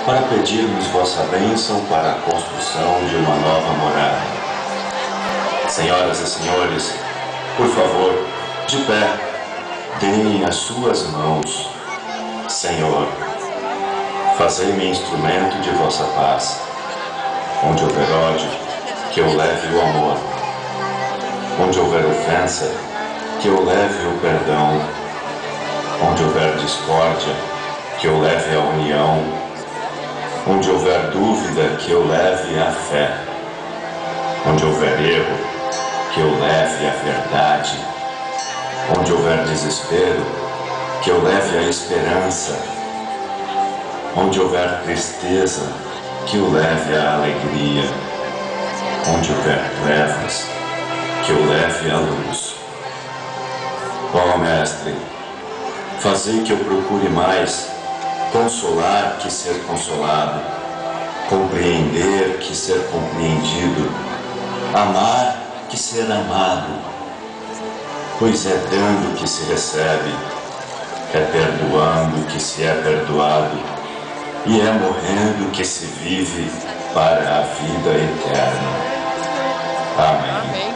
para pedirmos vossa bênção para a construção de uma nova morada. Senhoras e senhores, por favor, de pé, deem as suas mãos. Senhor, fazei-me instrumento de vossa paz. Onde houver ódio, que eu leve o amor. Onde houver ofensa, que eu leve o perdão. Onde houver discórdia, que eu leve a união. Onde houver dúvida, que eu leve a fé. Onde houver erro, que eu leve a verdade. Onde houver desespero, que eu leve a esperança. Onde houver tristeza, que eu leve a alegria. Onde houver trevas, que eu leve a luz. Ó Mestre, fazei que eu procure mais consolar que ser consolado, compreender que ser compreendido, amar que ser amado, pois é dando que se recebe, é perdoando que se é perdoado, e é morrendo que se vive para a vida eterna. Amém.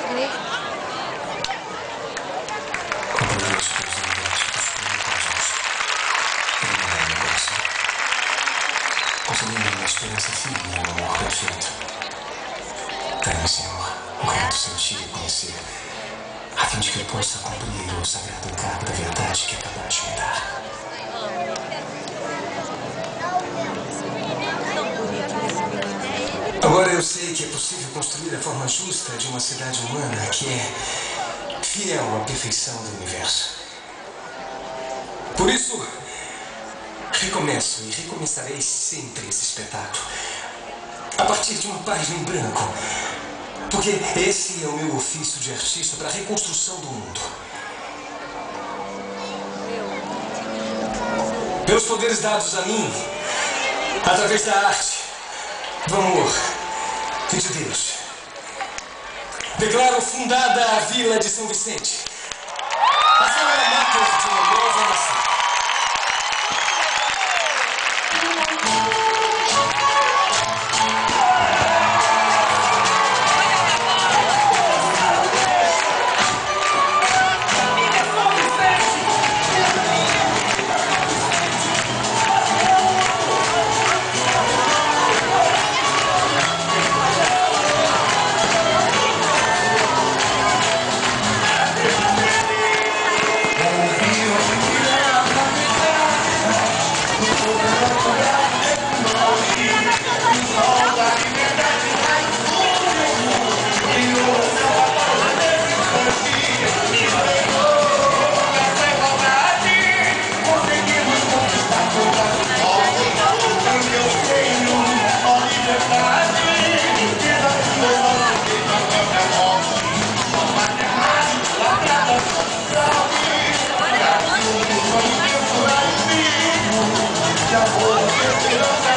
Concedendo uma esperança firme no amor perfeito. Dai-me, Senhor, o reto sentir e conhecer, a fim de que eu possa cumprir o sagrado encargo da verdade que acabas de me dar. Agora eu sei que é possível construir a forma justa de uma cidade humana que é fiel à perfeição do universo. Por isso, recomeço e recomeçarei sempre esse espetáculo, a partir de uma página em branco, porque esse é o meu ofício de artista para a reconstrução do mundo. Pelos poderes dados a mim, através da arte, do amor e de Deus, declaro fundada a Vila de São Vicente, a forma máter de uma nova nação. Amor,